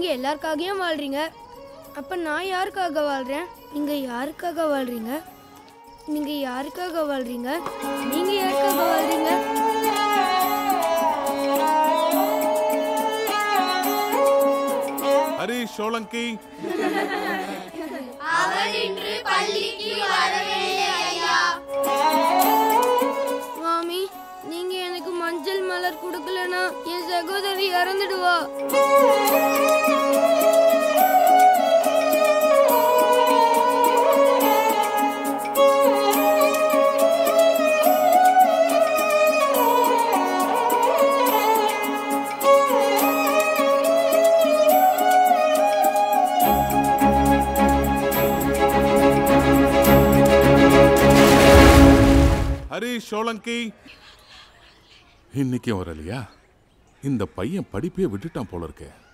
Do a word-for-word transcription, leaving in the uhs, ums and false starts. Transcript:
நீங்க எல்லாருக்காகவும் வாழ்றீங்க. அப்ப நான் யாருக்காக வாழ்றேன்? நீங்க யாருக்காக வாழ்றீங்க? நீங்க யாருக்காக வாழ்றீங்க? நீங்க யாருக்காக வாழ்றீங்க? ஹரி சோலங்கி அவர் இன்று பள்ளிக்கு வரவில்லை ஐயா. மாமி, நீங்க எனக்கு மஞ்சள் மலர் கொடுக்கலனா என் சகோதரி இறந்துடுவா. ஹரி சோலங்கி இன்னைக்கு வரலையா? இந்த பையன் படிப்பே விட்டுட்டான் போல இருக்கே.